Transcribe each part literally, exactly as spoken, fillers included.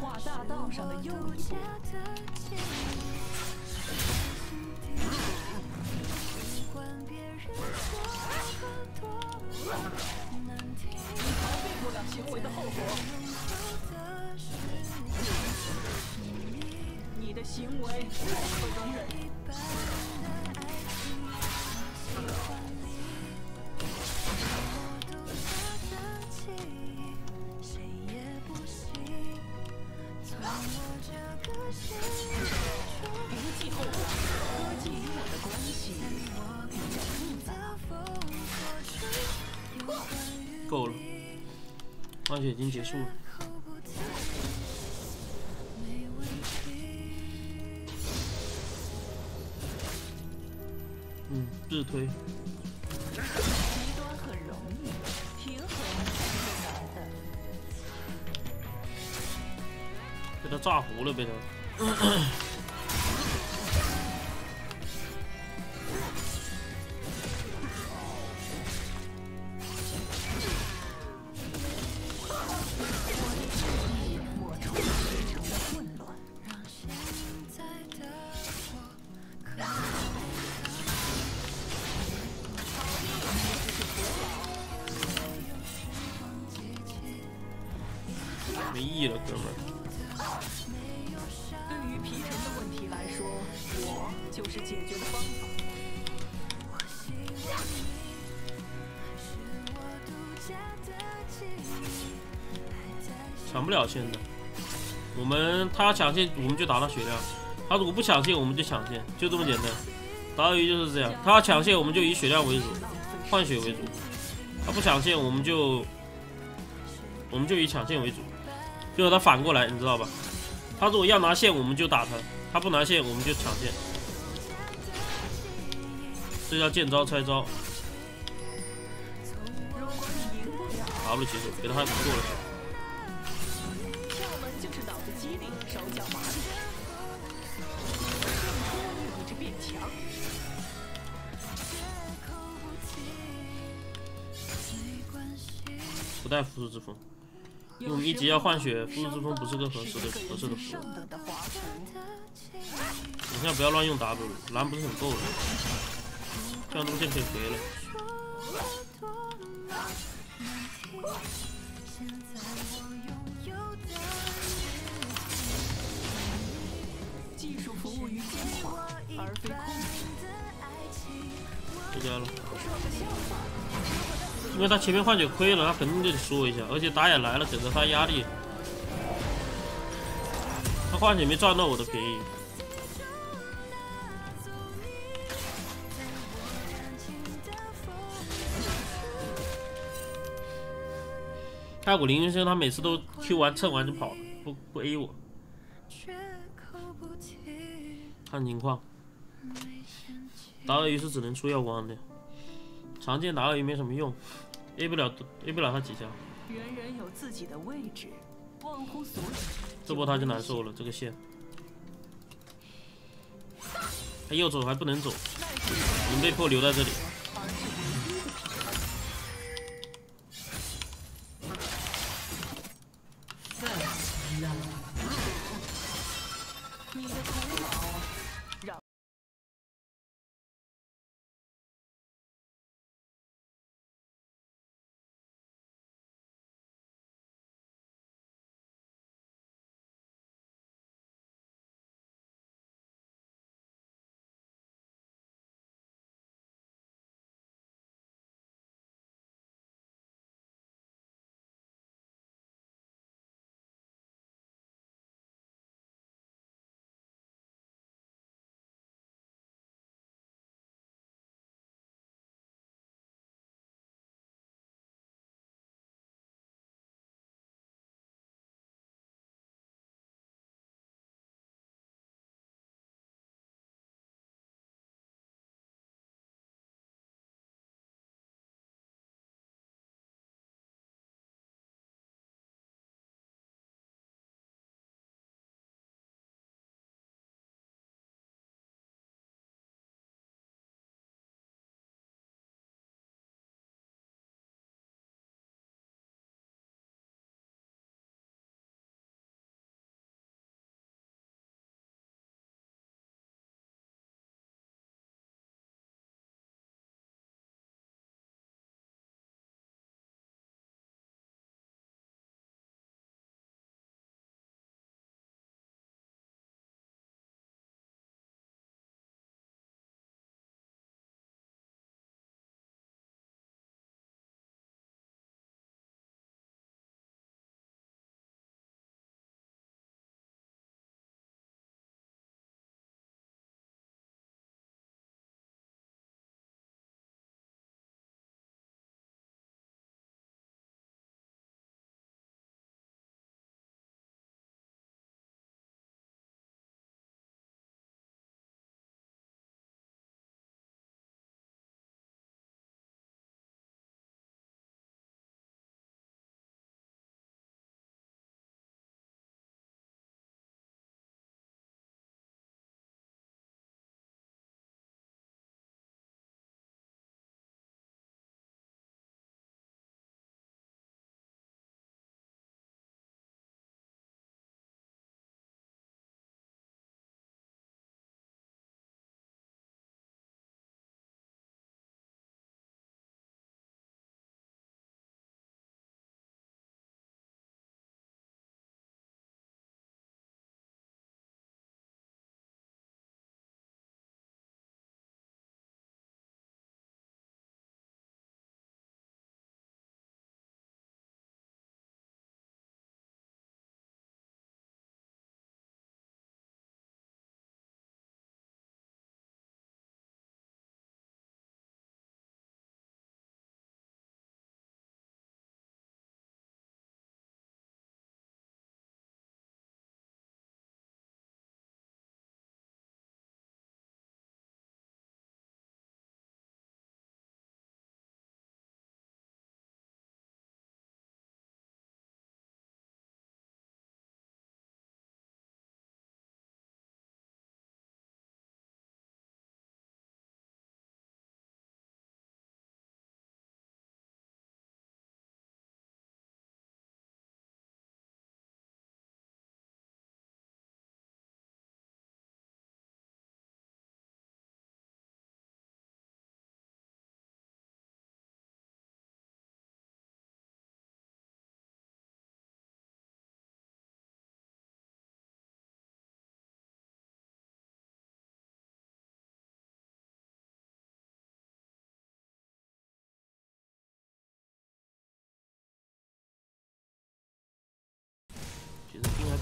化大道上的又一步。你逃避不了行为的后果。你的行为不可容忍。 不计后果，科技与我的关系比较复杂。 够了，换血已经结束了。嗯，日推。 极端很容易，平衡是难的。 被他炸糊了，被他。没意义了，哥们儿。 对于皮人的问题来说，我就是解决的方法。 抢不了线的，我们他抢线我们就打他血量，他如果不抢线我们就抢线，就这么简单。打鱼就是这样，他抢线我们就以血量为主，换血为主；他不抢线我们就我们就以抢线为主。就是他反过来，你知道吧？他如果要拿线，我们就打他；他不拿线，我们就抢线。这叫见招拆招。W 结束，给他还不错了。 跳门就是脑子机灵，手脚麻利。更说你这变强。 不带复制之风。因为我们一级要换血，复制之风不是个合适的合适的符。你现在不要乱用 W， 蓝不是很够了，这样路线可以回了。 技术服务于进化，而非控制。 回家了。 说个笑话。 因为他前面换血亏了，他肯定得说一下，而且打野来了，给了他压力。他换血没赚到我的便宜。太古林医生他每次都 Q 完蹭完就跑了，不不 A 我。看情况，打鳄鱼是只能出耀光的，常见打鳄鱼没什么用。A 不了 ，A 不了他几下。 人人有自己的位置，忘乎所以。 这波他就难受了，这个线。他右走还不能走，我们被迫留在这里。 你的头脑让。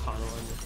卡的完全。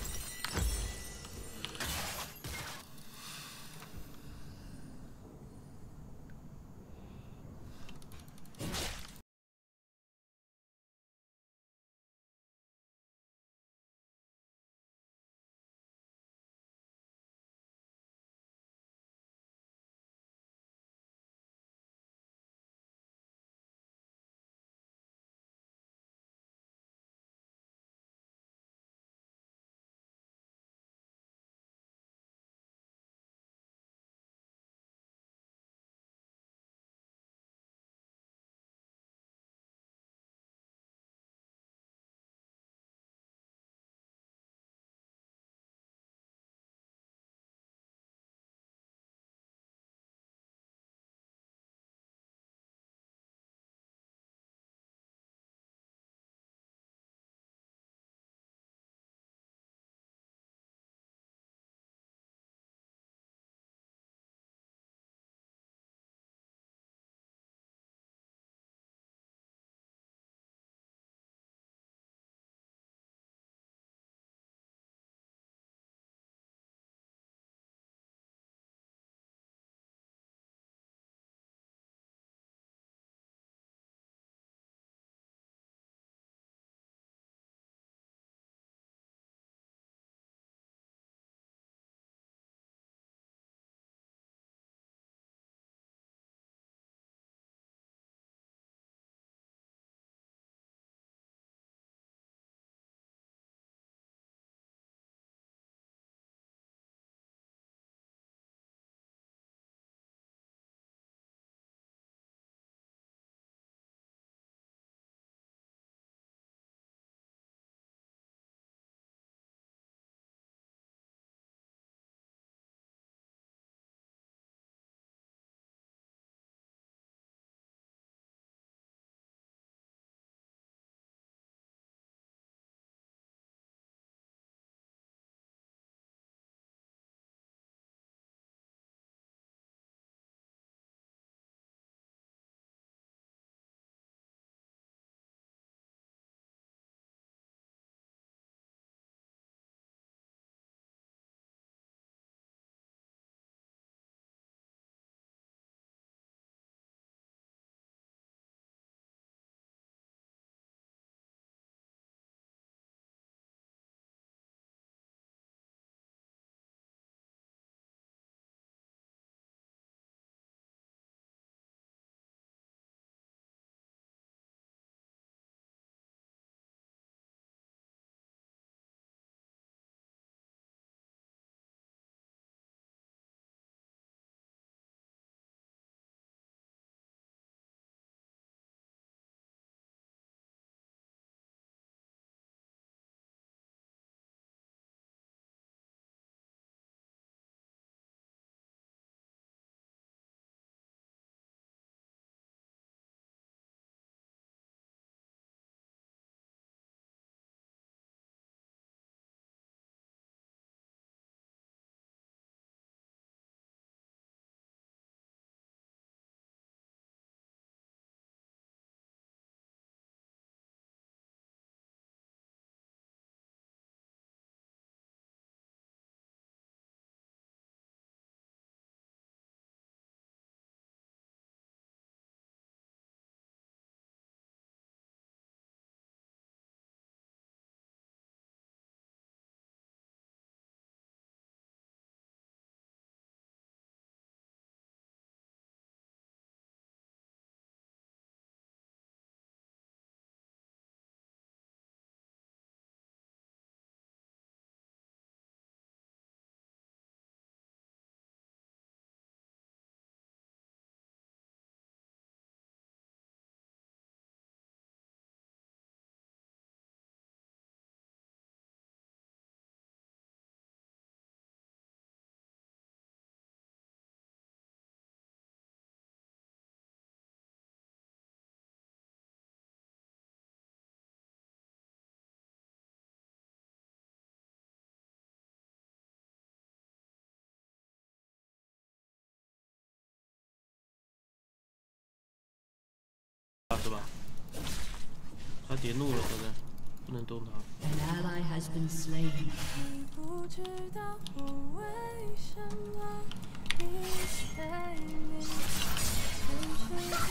是吧？他叠怒了，现在。 不能动他。 An ally has been slain. 不知道我为什么一被你牵扯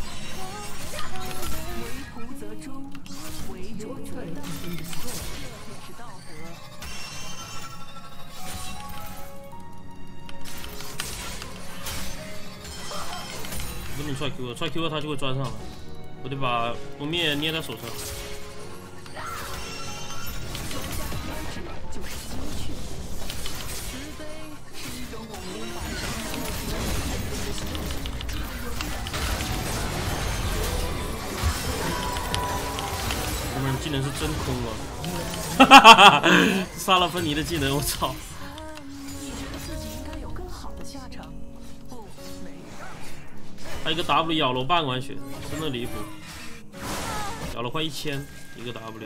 为仆则诛，为主则当，也是道德。 不能踹 Q 了，踹 Q 了他就会钻上来，我得把不灭捏在手上。我们技能是真空了，哈哈哈！杀了芬妮的技能，我操！ 你觉得自己应该有更好的下场？不，没有。 他一个 W 咬了我半管血，真的离谱，咬了快一千一个 W，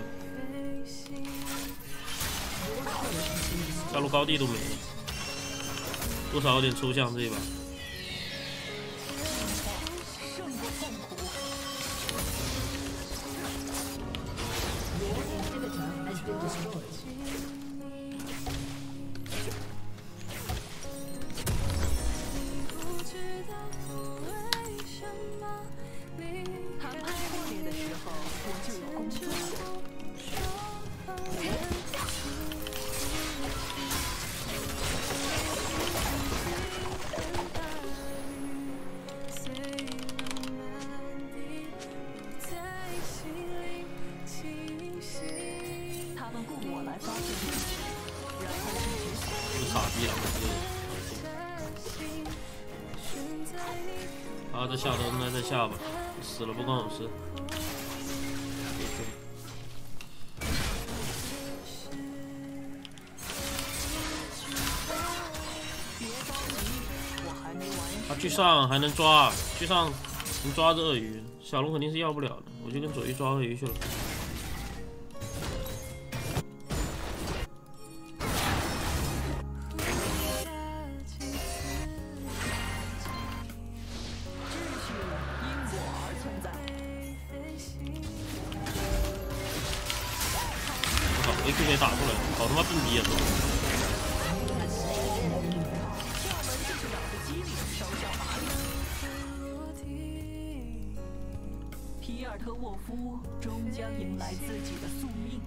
下路高地都没了，多少有点抽象这一把。 谈判破裂的时候，我就有工作。他们雇我来发现自己，然后这个傻逼了，这个。啊，这下的那再下吧，死了不关我事。他去上还能抓，去上能抓着鳄鱼，小龙肯定是要不了的，我就跟左一抓鳄鱼去了。 A Q 给打出来，好他妈笨逼啊！ 皮尔特沃夫终将迎来自己的宿命。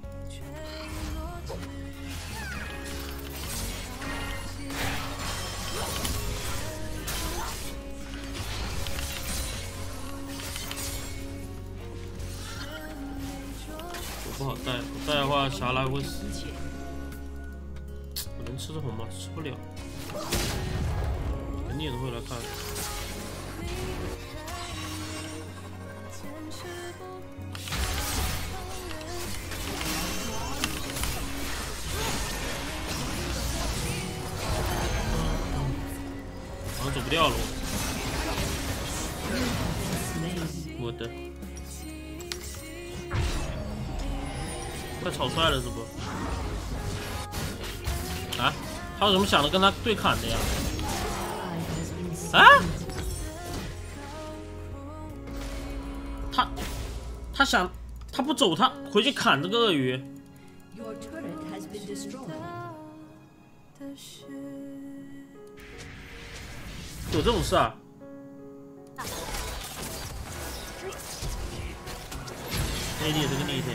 不好带，不带的话霞来会死。我能吃这红吗？吃不了。你也会来看。好像走不掉了。我的。 快草率了是不？啊？他有什么想着跟他对砍的呀？啊？他他想他不走，他回去砍这个鳄鱼。有这种事啊？A D 也是个逆天。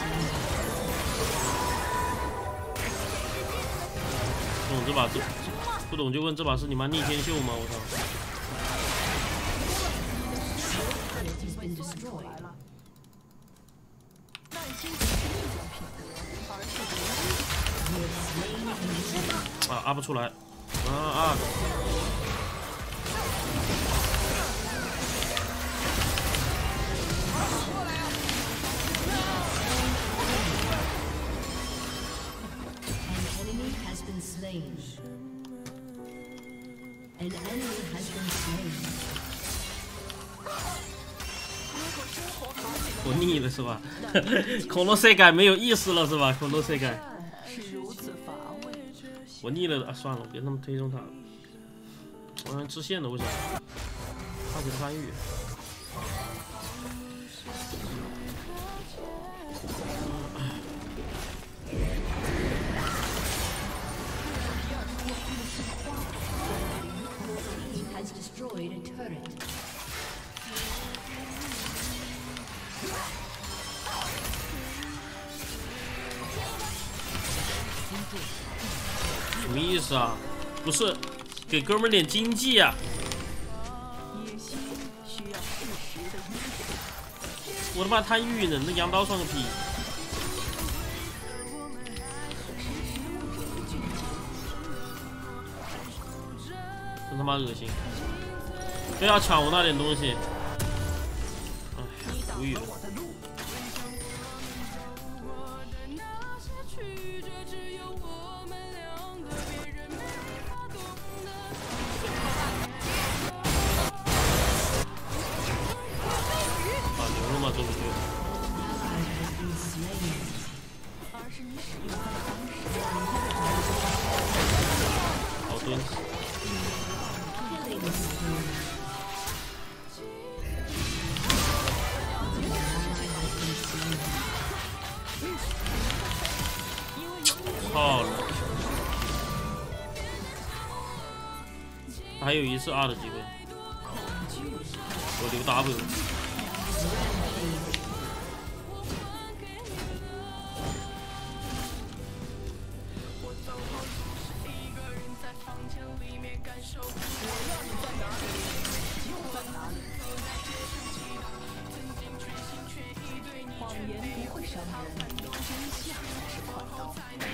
不懂这把这不懂就问这把是你妈逆天秀吗？我操！啊，按不出来，啊啊！ Slain. An enemy has been slain. 我腻了是吧？恐龙世界没有意思了是吧？恐龙世界是如此乏味。 我腻了啊！算了，别那么推动他。我还支线的为啥？他可参与。 什么意思啊？不是，给哥们儿点经济呀、啊！我他妈贪欲呢，那羊刀算个屁！真他妈恶心！不要抢我那点东西！哎，无语了。啊，牛了吗？这不就？好蹲。操了！还有一次 R 的机会，我留 W。 谎言不会伤人，真相才是快刀。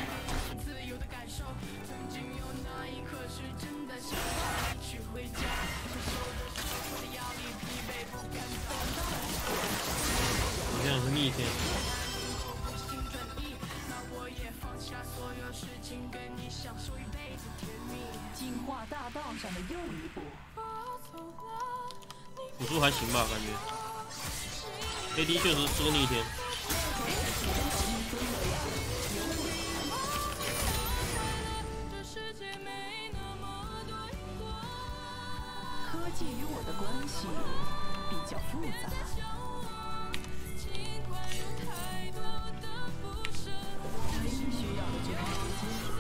好像是逆天。 进化大道上的又一步。 辅助还行吧，感觉。A D 确实是个逆天。 科技与我的关系比较复杂。唯一需要的就是时间。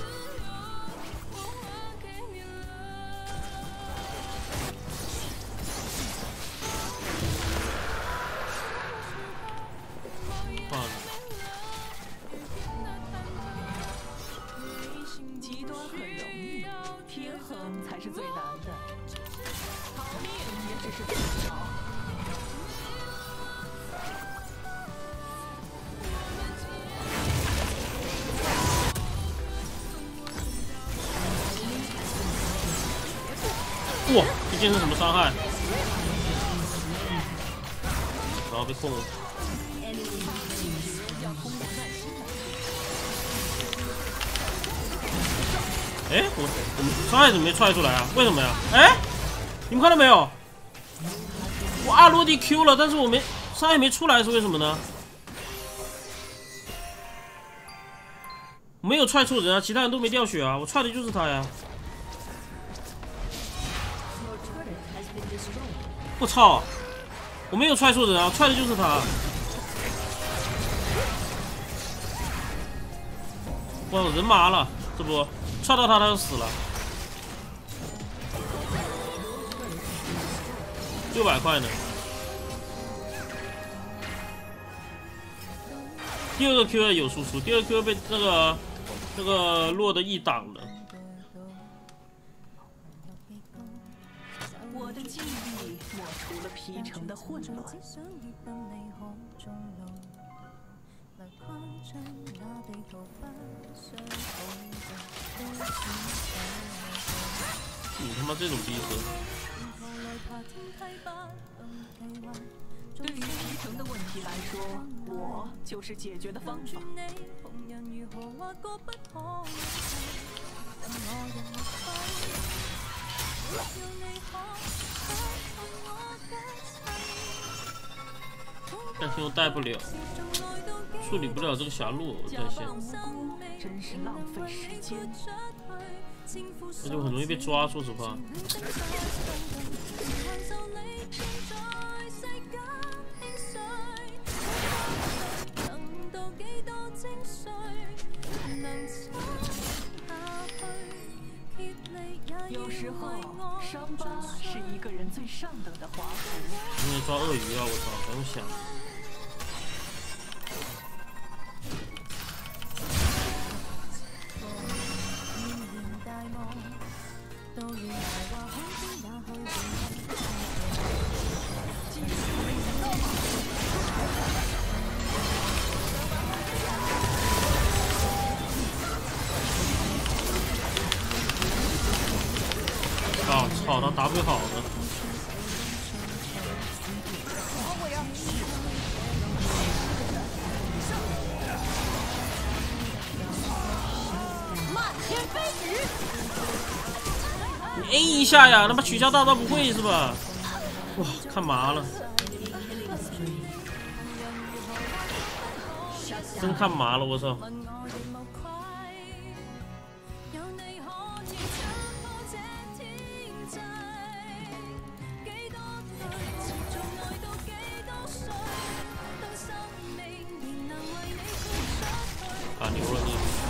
换了。 极端很容易，平衡才是最难的。逃命也只是自找。 哇，这剑是什么伤害？然后被控了。哎，我我们伤害怎么没踹出来啊？为什么呀？哎，你们看到没有？我二落地 Q 了，但是我没伤害没出来，是为什么呢？我没有踹错人啊，其他人都没掉血啊，我踹的就是他呀！我操！我没有踹错人啊，踹的就是他！哇，人麻了，这不踹到他他就死了。六百块呢。第二个 Q 有输出，第二个 Q 被那个那个落的 E 挡了。 我的记忆抹除了皮城的混乱。 你他妈这种逼死！ 对于皮城的问题来说，我就是解决的方法。 但是又带不了，处理不了这个狭路，我在线， 真是浪费时间。 而且我很容易被抓，说实话。 有时候，伤疤是一个人最上等的华服。 应该抓鳄鱼啊！我操，还用想？ 操，他 W 好的。你 A 一下呀，他妈取消大招不会是吧？哇，看麻了，真看麻了，我操！啊，牛了你！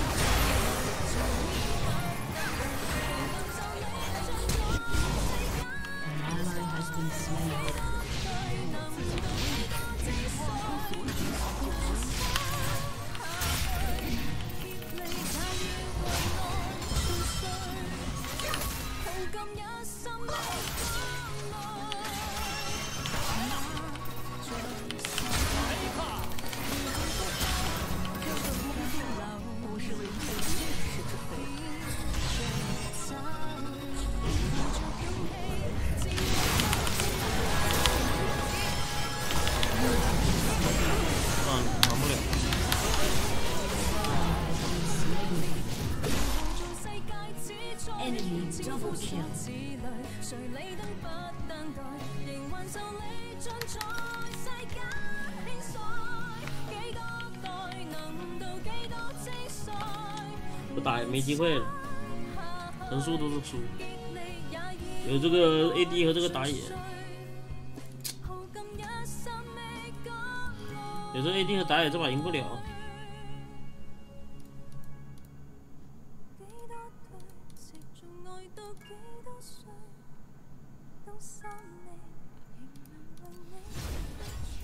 Enemy double kill. 不打也没机会了，能输都是输。有这个 A D 和这个打野，有这个 A D 和打野这把赢不了。 心